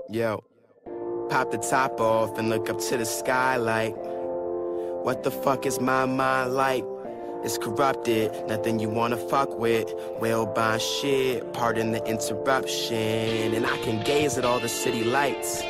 Yo, pop the top off and look up to the sky like, what the fuck is my mind like? It's corrupted, nothing you wanna fuck with. Well-bond shit, pardon the interruption. And I can gaze at all the city lights,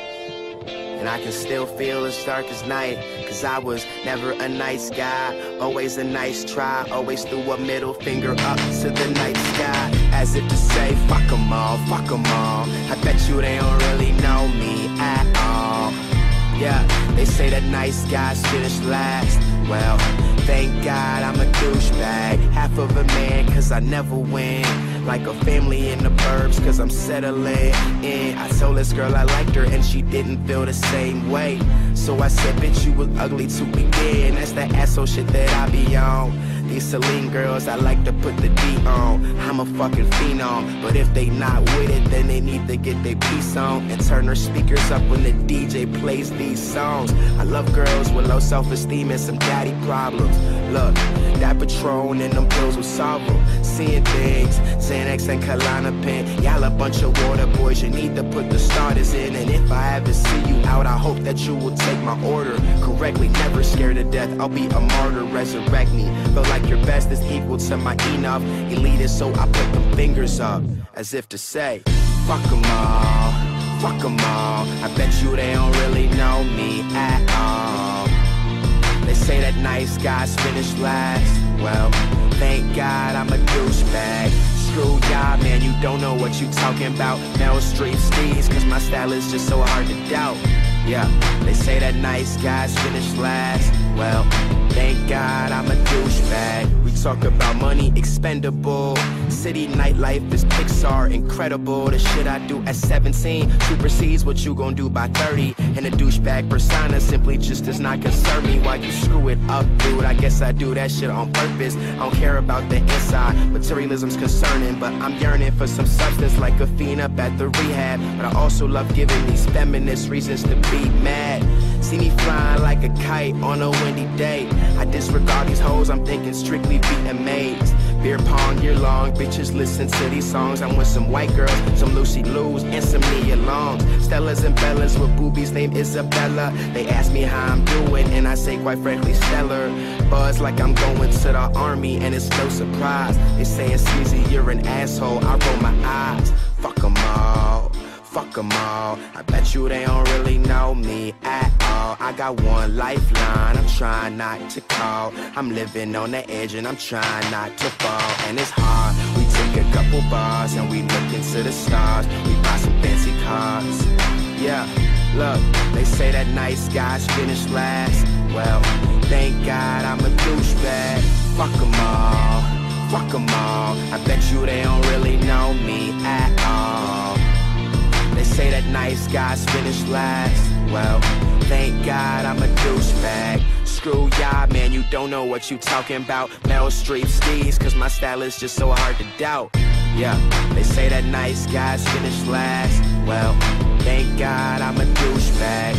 and I can still feel as dark as night. Cause I was never a nice guy, always a nice try. Always threw a middle finger up to the night sky, as if to say, fuck 'em all, fuck 'em all. I bet you they don't really know me at all. Yeah, they say that nice guys finish last. Well, thank God I'm a douchebag, half of a man cause I never win. Like a family in the burbs cause I'm settling in. I told this girl I liked her and she didn't feel the same way. So I said, bitch, you was ugly to begin. That's that asshole shit that I be on. These Celine girls, I like to put the D on. I'm a fucking phenom, but if they not with it, then they need to get their piece on and turn their speakers up when the DJ plays these songs. I love girls with low self-esteem and some daddy problems. Look, that Patron and them pills will solve them. Seeing things, Xanax and Klonopin. Y'all a bunch of water boys, you need to put the starters in. And if I ever see you out, I hope that you will take my order correctly. Never scared to death, I'll be a martyr, resurrect me. Feel like your best is equal to my enough. Elitist, so I put them fingers up, as if to say, fuck 'em all, fuck 'em all. I bet you they don't really know me at all. They say that nice guys finish last. Well, thank God I'm a douchebag. Screw y'all, man, you don't know what you talking about. Meryl Streep steez, cause my style is just so hard to doubt. Yeah, they say that nice guys finish last. Well, thank God I'm a douchebag. We talk about money, expendable. City nightlife is Pixar, incredible. The shit I do at 17 supersedes what you gon' do by 30. And a douchebag persona simply just does not concern me. Why you screw it up, dude? I guess I do that shit on purpose. I don't care about the inside, materialism's concerning. But I'm yearning for some substance like a fiend up at the rehab. But I also love giving these feminists reasons to be mad. See me flying like a kite on a windy day. I disregard these hoes, I'm thinking strictly beating maids. Beer pong year long, bitches listen to these songs. I'm with some white girls, some Lucy Lou's, and some Nia Longs. Stellas and Bellas with boobies named Isabella. They ask me how I'm doing, and I say quite frankly stellar. Buzz like I'm going to the army, and it's no surprise. They say it's easy, you're an asshole, I roll my eyes. Fuck 'em all, fuck 'em all. I bet you they don't really know me at all. I got one lifeline, I'm trying not to call. I'm living on the edge and I'm trying not to fall. And it's hard, we take a couple bars and we look into the stars. We buy some fancy cars. Yeah, look, they say that nice guys finish last. Well, thank God I'm a douchebag. Fuck 'em all, fuck 'em all. I bet you they don't really know me at all. They say that nice guys finish last. Well, thank God I'm a douchebag. Screw y'all, man, you don't know what you talking about. Meryl Streep steez, cause my style is just so hard to doubt. Yeah, they say that nice guys finish last. Well, thank God I'm a douchebag.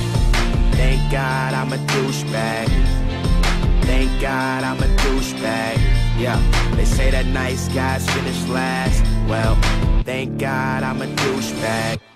Thank God I'm a douchebag. Thank God I'm a douchebag. Yeah, they say that nice guys finish last. Well, thank God I'm a douchebag.